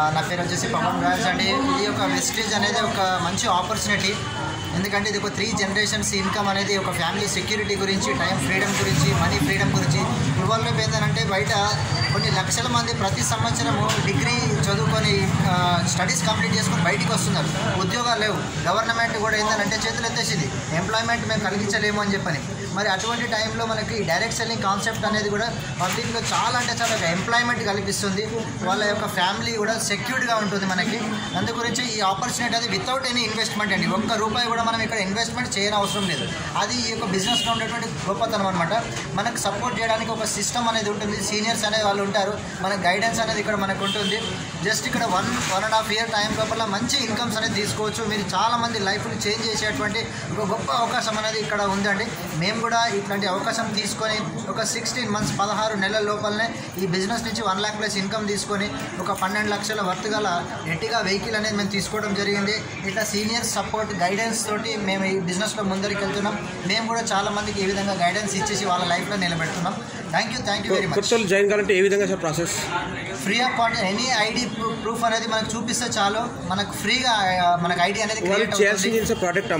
నా పేరు వచ్చేసి పవన్ రాజ్ అండి. ఇది ఒక వెస్టేజ్ అనేది ఒక మంచి ఆపర్చునిటీ. ఎందుకంటే ఇది ఒక 3 జనరేషన్స్ ఇన్కమ్ అనేది ఒక ఫ్యామిలీ సెక్యూరిటీ గురించి, టైం ఫ్రీడమ్ గురించి, మనీ ఫ్రీడమ్ గురించి. ఇవాళ ఏంటంటే బయట కొన్ని లక్షల మంది ప్రతి సంవత్సరము డిగ్రీ చదువుకొని స్టడీస్ కంప్లీట్ చేసుకొని బయటికి వస్తున్నారు. ఉద్యోగాలు లేవు. గవర్నమెంట్ కూడా ఏంటంటే చేతులు ఎత్తేసింది, ఎంప్లాయ్మెంట్ మేము కలిగించలేము అని చెప్పని. మరి అటువంటి టైంలో మనకి డైరెక్ట్ సెల్లింగ్ కాన్సెప్ట్ అనేది కూడా పబ్లిక్లో చాలా అంటే చాలా ఎంప్లాయ్మెంట్ కల్పిస్తుంది. వాళ్ళ యొక్క ఫ్యామిలీ కూడా సెక్యూర్డ్గా ఉంటుంది మనకి. అందు గురించి ఈ ఆపర్చునిటీ అది వితౌట్ ఎనీ ఇన్వెస్ట్మెంట్ అండి. ఒక్క రూపాయి కూడా మనం ఇక్కడ ఇన్వెస్ట్మెంట్ చేయని అవసరం లేదు. అది ఈ యొక్క బిజినెస్లో ఉండేటువంటి గొప్పతనం అనమాట. మనకు సపోర్ట్ చేయడానికి ఒక సిస్టమ్ అనేది ఉంటుంది. సీనియర్స్ అనే వాళ్ళు ఉంటారు. మన గైడెన్స్ అనేది ఇక్కడ మనకు ఉంటుంది. జస్ట్ ఇక్కడ 1.5 year టైం లోపల మంచి ఇన్కమ్స్ అనేది తీసుకోవచ్చు. మీరు చాలామంది లైఫ్ని చేంజ్ చేసేటువంటి ఒక గొప్ప అవకాశం అనేది ఇక్కడ ఉందండి. మేము కూడా ఇట్లాంటి అవకాశం తీసుకొని ఒక 16 months 16 నెలల లోపలనే ఈ బిజినెస్ నుంచి 1 lakh ప్లస్ ఇన్కమ్ తీసుకొని ఒక 12 లక్షల వర్త్ గల ఎట్టిగా వెహికల్ అనేది మేము తీసుకోవడం జరిగింది. ఇట్లా సీనియర్ సపోర్ట్ గైడెన్స్ తోటి మేము ఈ బిజినెస్లో ముందరికి వెళ్తున్నాం. మేము కూడా చాలా మందికి ఈ విధంగా గైడెన్స్ ఇచ్చేసి వాళ్ళ లైఫ్లో నిలబెడుతున్నాం. Thank you very much. Join కావాలంటే ఏ విధంగా sir process? Free of cost. Any ID proof అనేది మనకు చూపిస్తే చాలు, మనకు ఫ్రీగా మనకు ఐడి అనేది క్రియేట్ అవుతుంది. ప్రోడక్ట్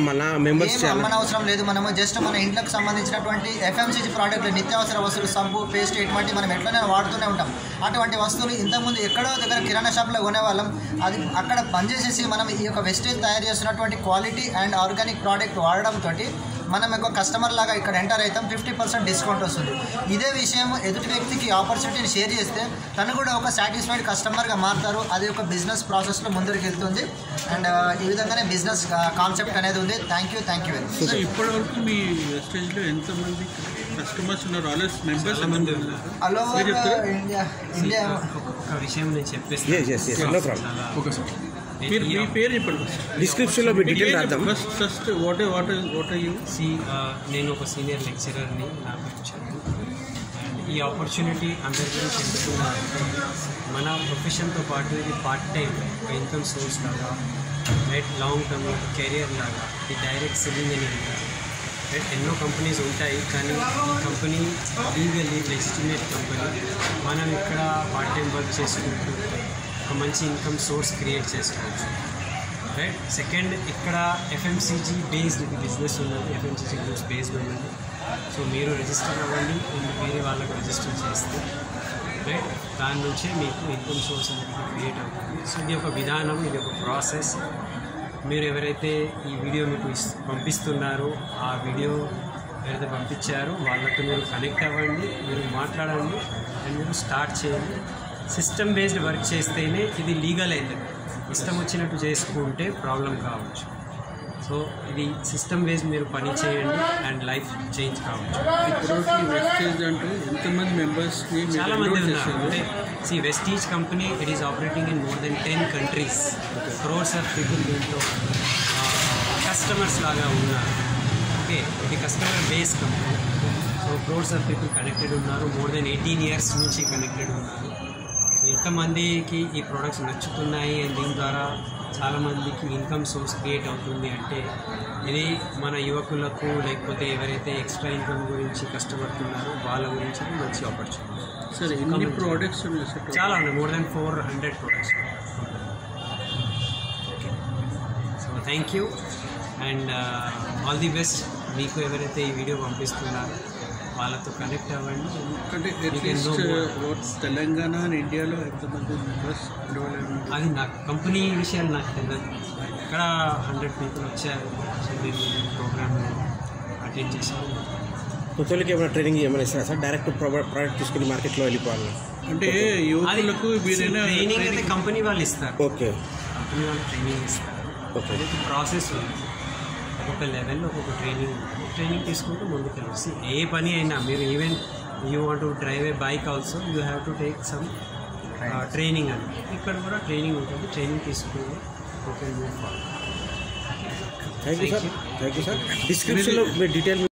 అమ్మన అవసరం లేదు. మనము జస్ట్ మన ఇంట్లోకి సంబంధించినటువంటి FMCG ప్రోడక్ట్, నిత్యావసర వస్తువులు, సబ్బు, పేస్ట్ ఇటువంటి మనం ఎట్లనే వాడుతూనే ఉంటాం. అటువంటి వస్తువులు ఇంతకుముందు ఎక్కడో దగ్గర కిరాణా షాప్లో కొనేవాళ్ళం. అది అక్కడ పనిచేసేసి మనం ఈ యొక్క వెస్టేజ్ తయారు చేస్తున్నటువంటి క్వాలిటీ అండ్ ఆర్గానిక్ ప్రోడక్ట్ వాడడంతో మనం ఒక కస్టమర్ లాగా ఇక్కడ ఎంటర్ అవుతాం. 50% డిస్కౌంట్ వస్తుంది. ఇదే విషయం ఎదుటి వ్యక్తికి ఆపర్చునిటీని షేర్ చేస్తే తను కూడా ఒక సాటిస్ఫైడ్ కస్టమర్గా మారుతారు. అది ఒక బిజినెస్ ప్రాసెస్లో ముందరికి వెళ్తుంది. అండ్ ఈ విధంగానే బిజినెస్ కాన్సెప్ట్ అనేది ఉంది. Thank you very much. ఇప్పటివరకు మీ వెస్టేజ్లో ఎంతమంది కస్టమర్స్ ఉన్నారు? ఆల్రెడీ మెంబర్స్ మంది ఆల్ ఓవర్ ఇండియా. ఒక విషయం నేను చెప్పేస్తాను. మీ పేరు ఇప్పుడు డిస్క్రిప్షన్లో మీ డీటెయిల్ రాద్దాం. ఫస్ట్ వాట్ యూ నేను ఒక సీనియర్ లెక్చరర్ని. నా పేరు చందు. ఈ ఆపర్చునిటీ అందరి గురించి ఎందుకున్నానంటే మన ప్రొఫెషన్తో పాటు ఇది పార్ట్ టైం ఒక ఇన్కమ్ సోర్స్ లాగా, రైట్, లాంగ్ టర్మ్ కెరియర్ లాగా ఈ డైరెక్ట్ సెల్లింగ్ అని ఉంటారు. రైట్, ఎన్నో కంపెనీస్ ఉంటాయి, కానీ ఈ కంపెనీ లీగల్లీ లెజిటిమేట్ కంపెనీ. మనం ఇక్కడ పార్ట్ టైం వర్క్ చేసుకుంటూ ఒక మంచి ఇన్కమ్ సోర్స్ క్రియేట్ చేసుకోవచ్చు. రైట్, సెకండ్, ఇక్కడ FMCG బేస్డ్ బిజినెస్ ఉన్నది. FMCG గ్రూప్స్ బేస్డ్ ఉన్నది. సో మీరు రిజిస్టర్ అవ్వండి, వేరే వాళ్ళకు రిజిస్టర్ చేస్తే రైట్, దాని నుంచే మీకు ఇన్కమ్ సోర్స్ అనేది క్రియేట్ అవుతుంది. సో ఇది ఒక విధానం, ఇది ఒక ప్రాసెస్. మీరు ఎవరైతే ఈ వీడియో మీకు పంపిస్తున్నారో ఆ వీడియో ఎవరైతే పంపించారో వాళ్ళతో మీరు కనెక్ట్ అవ్వండి, మీరు మాట్లాడండి అండ్ మీరు స్టార్ట్ చేయండి. సిస్టమ్ బేస్డ్ వర్క్ చేస్తేనే ఇది లీగల్ అవుతుంది. ఇష్టం వచ్చినట్టు చేసుకుంటే ప్రాబ్లం కావచ్చు. సో ఇది సిస్టమ్ బేస్డ్ మీరు పని చేయండి అండ్ లైఫ్ చేంజ్ కావచ్చు. ఇప్పుడు వెస్టేజ్ అంటే ఎంతమంది మెంబర్స్? చాలామంది ఉన్నారు. అంటే Vestige company it is operating in more than 10 countries. Crores of people దీంట్లో కస్టమర్స్ లాగా ఉన్నారు. ఓకే, ఇది customer base company. So crores of people connected ఉన్నారు. మోర్ దెన్ 18 years నుంచి కనెక్టెడ్ ఉన్నారు. ఎంతమందికి ఈ ప్రోడక్ట్స్ నచ్చుతున్నాయి అండ్ దీని ద్వారా చాలామందికి ఇన్కమ్ సోర్స్ క్రియేట్ అవుతుంది అంటే ఇది మన యువకులకు, లేకపోతే ఎవరైతే ఎక్స్ట్రా ఇన్కమ్ గురించి కష్టపడుతున్నారో వాళ్ళ గురించి మంచి ఆపర్చునిటీ. సరే, ఎన్ని ప్రోడక్ట్స్ చాలా ఉన్నాయి. More than 400 products. Okay, so thank you and all the best. మీకు ఎవరైతే ఈ వీడియో పంపిస్తున్నారో వాళ్ళతో కనెక్ట్ అవ్వండి. అంటే తెలంగాణ అండ్ ఇండియాలో ఎంతమంది మెంబర్స్? అది నాకు కంపెనీ విషయాలు నాకు తెలియదు. ఇక్కడ 100 people వచ్చారు. సో నేను ప్రోగ్రామ్ అటెండ్ చేశాను. కొత్తలకి ఏమైనా ట్రైనింగ్ ఏమైనా ఇస్తారా సార్? డైరెక్ట్ ప్రోడక్ట్ తీసుకుని మార్కెట్లో వెళ్ళిపోవాలి అంటే యువకులకు ట్రైనింగ్ అయితే కంపెనీ వాళ్ళు ఇస్తారు. ఓకే, కంపెనీ వాళ్ళు ట్రైనింగ్ ఇస్తారు. ఓకే, ప్రాసెస్ ఉంది. ఒక్కొక్క లెవెల్లో ఒక్కొక్క ట్రైనింగ్ తీసుకుంటూ ముందుకు వెళ్ళి ఏ పని అయినా మీరు even you want to drive a bike also you have to take some training అని. ఇక్కడ కూడా ట్రైనింగ్ ఉంటుంది. ట్రైనింగ్ తీసుకుని okay move forward. Thank you sir. డిస్క్రిప్షన్లో మీ డీటెయిల్